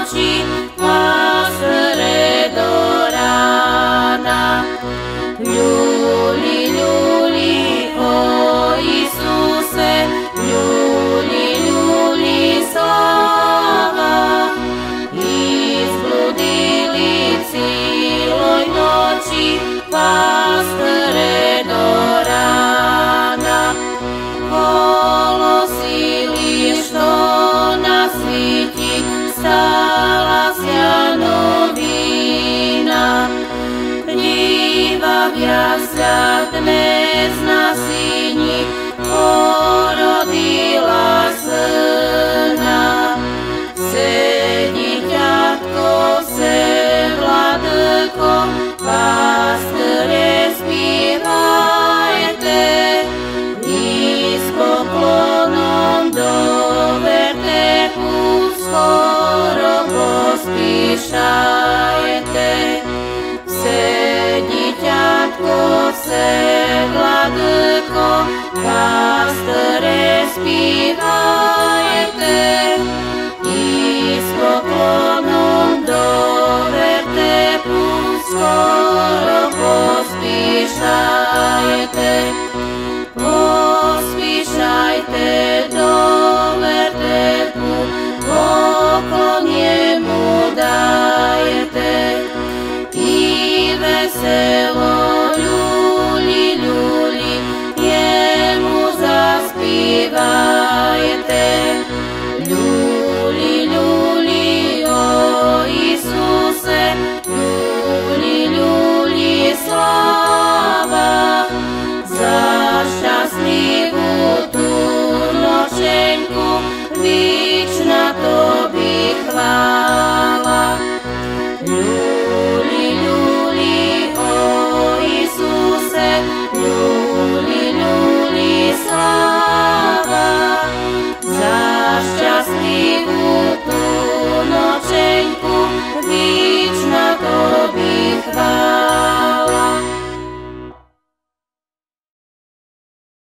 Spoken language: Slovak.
noći, pa sve do rana. Ljuli, ljuli, o Isuse, ljuli, ljuli, slava. Izbludili ciloj noći, pastore do rana. Kolosili što na sviti stala sja novina. Njiva vjasla dne zna sinji, porodila syna. Se dítятko, se vladko, pastore zpívajte, i s poklonom do vertepu skoro pospíšajte. Se dítятko, se vladko, pastore zpívajte, i s poklonom do vertepu skoro pospíšajte. Pospíšajte do vertepu, poklon jemu dajete. I veselo ľuli, ľuli, jemu zaspívajte.